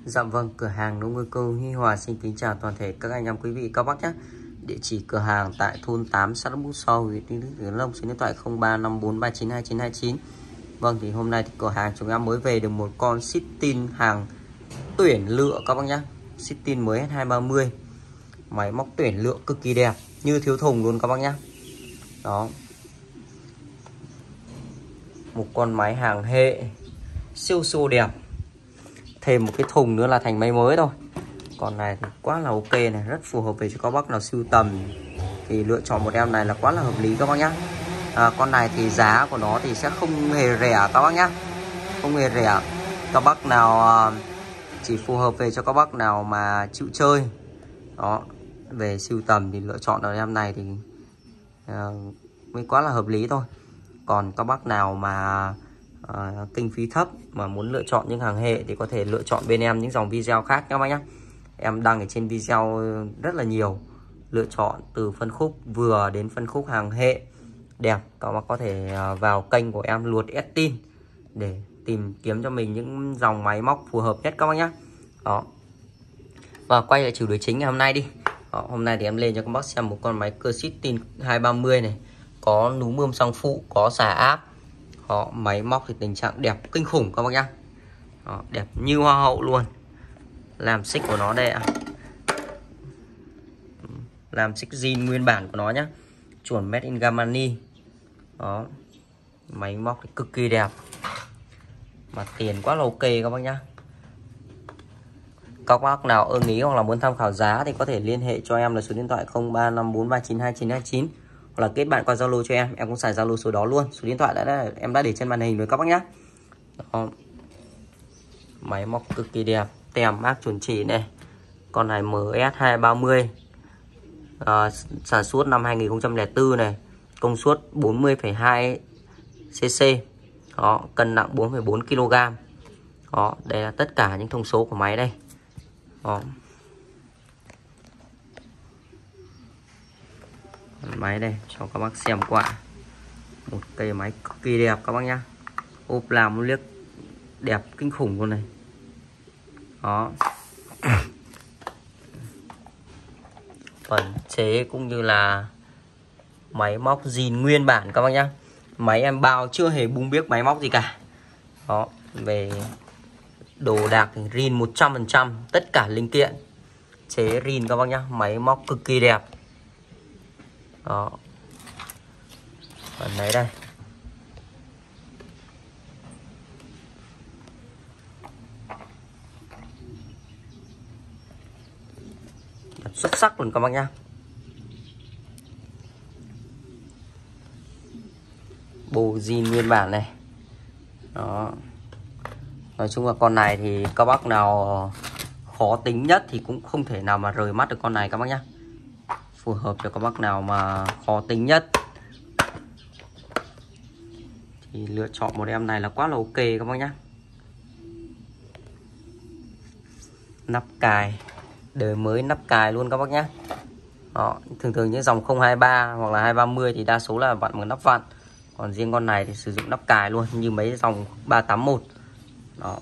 Dạ vâng, cửa hàng nông ngư câu Huy Hòa xin kính chào toàn thể các anh em quý vị các bác nhé. Địa chỉ cửa hàng tại thôn 8 xã Bút So, huyện Tiên Lữ, Long, số điện thoại 0354392929. Vâng, thì hôm nay thì cửa hàng chúng em mới về được một con Sittin hàng tuyển lựa các bác nhé. Sittin mới S230, máy móc tuyển lựa cực kỳ đẹp, như thiếu thùng luôn các bác nhé. Đó, một con máy hàng hệ siêu đẹp, thêm một cái thùng nữa là thành máy mới thôi. Con này thì quá là ok này, rất phù hợp về cho các bác nào sưu tầm thì lựa chọn một em này là quá là hợp lý các bác nhá. Con này thì giá của nó thì sẽ không hề rẻ các bác nhá, không hề rẻ. Các bác nào chỉ phù hợp về cho các bác nào mà chịu chơi đó, về sưu tầm thì lựa chọn ở em này thì mới quá là hợp lý thôi. Còn các bác nào mà kinh phí thấp mà muốn lựa chọn những hàng hệ thì có thể lựa chọn bên em những dòng video khác các bác nhé. Em đăng ở trên video rất là nhiều, lựa chọn từ phân khúc vừa đến phân khúc hàng hệ đẹp. Các bác có thể vào kênh của em Luột Estin để tìm kiếm cho mình những dòng máy móc phù hợp nhất các bác nhé. Đó. Và quay lại chủ đề chính ngày hôm nay đi. Đó, hôm nay thì em lên cho các bác xem một con máy cơ Sittin 230 này, có núm bơm xăng phụ, có xả áp. Đó, máy móc thì tình trạng đẹp kinh khủng các bác nhá. Đó, đẹp như hoa hậu luôn. Làm xích của nó đây ạ. Làm xích zin nguyên bản của nó nhá, chuẩn made in Germany. Đó, máy móc thì cực kỳ đẹp, mà tiền quá là ok các bác nhá. Các bác nào ưng ý hoặc là muốn tham khảo giá thì có thể liên hệ cho em là số điện thoại 0354392929, hoặc là kết bạn qua Zalo cho em cũng xài Zalo số đó luôn. Số điện thoại em đã để trên màn hình rồi các bác nhé. Đó. Máy móc cực kỳ đẹp, tem mác chuẩn chỉ này. Con này MS230, sản xuất năm 2004 này, công suất 40,2 cc. Đó, cân nặng 4,4 kg. Đó, đây là tất cả những thông số của máy đây. Đó. Máy đây cho các bác xem qua. Một cây máy cực kỳ đẹp các bác nhá. Ốp làm một liếc đẹp kinh khủng luôn này. Đó. Phần chế cũng như là máy móc zin nguyên bản các bác nhá. Máy em bao chưa hề bung biếc máy móc gì cả. Đó, về đồ đạc thì zin 100%, tất cả linh kiện chế zin các bác nhá. Máy móc cực kỳ đẹp. Đó. Phần đấy đây. Xuất sắc luôn các bác nhá. Bộ zin nguyên bản này. Đó. Nói chung là con này thì các bác nào khó tính nhất thì cũng không thể nào mà rời mắt được con này các bác nhá. Phù hợp cho các bác nào mà khó tính nhất thì lựa chọn một em này là quá là ok các bác nhá. Nắp cài đời mới, nắp cài luôn các bác nhá. Đó, thường những dòng 023 hoặc là 230 thì đa số là vặn bằng nắp vặn, còn riêng con này thì sử dụng nắp cài luôn như mấy dòng 381. Đó.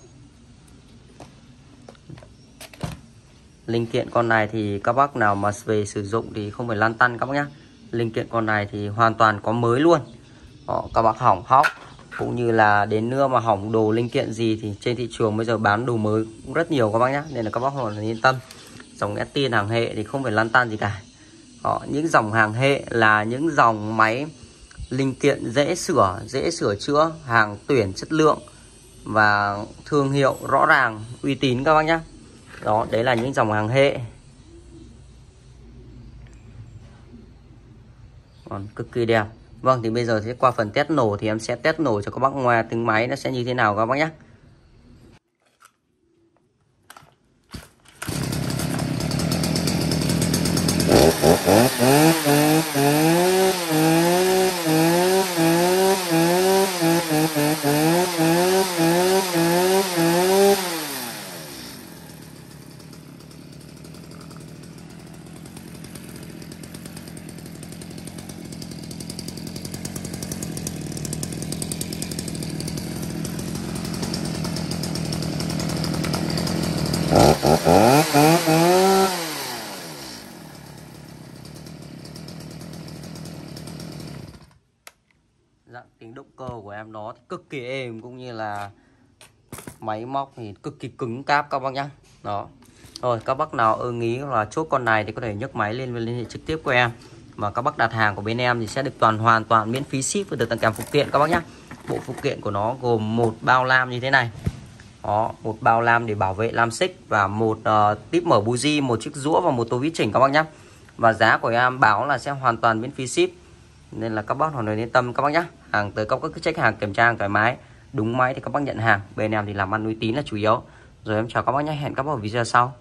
Linh kiện con này thì các bác nào mà về sử dụng thì không phải lăn tăn các bác nhá. Linh kiện con này thì hoàn toàn có mới luôn. Đó, các bác hỏng hóc cũng như là đến nữa mà hỏng đồ linh kiện gì thì trên thị trường bây giờ bán đồ mới cũng rất nhiều các bác nhá, nên là các bác hoàn toàn yên tâm. Dòng Estin hàng hệ thì không phải lăn tăn gì cả. Đó, những dòng hàng hệ là những dòng máy linh kiện dễ sửa chữa, hàng tuyển chất lượng và thương hiệu rõ ràng, uy tín các bác nhá. Đó, đấy là những dòng hàng hệ. Còn cực kỳ đẹp. Vâng, thì bây giờ sẽ qua phần test nổ thì em sẽ test nổ cho các bác ngoài tiếng máy nó sẽ như thế nào các bác nhé. cơ của em nó thì cực kỳ êm, cũng như là máy móc thì cực kỳ cứng cáp các bác nhá. Đó. Rồi các bác nào ưng ý là chốt con này thì có thể nhấc máy lên và liên hệ trực tiếp của em. Mà các bác đặt hàng của bên em thì sẽ được hoàn toàn miễn phí ship và được tặng kèm phụ kiện các bác nhá. Bộ phụ kiện của nó gồm một bao lam như thế này. Đó, một bao lam để bảo vệ lam xích và một típ mở buji, một chiếc rũa và một tô vít chỉnh các bác nhá. Và giá của em báo là sẽ hoàn toàn miễn phí ship. Nên là các bác hoàn toàn yên tâm các bác nhá. Hàng tới các bác cứ check hàng kiểm tra hàng thoải mái. Đúng máy thì các bác nhận hàng. Bên em thì làm ăn uy tín là chủ yếu. Rồi em chào các bác nhé, hẹn các bác ở video sau.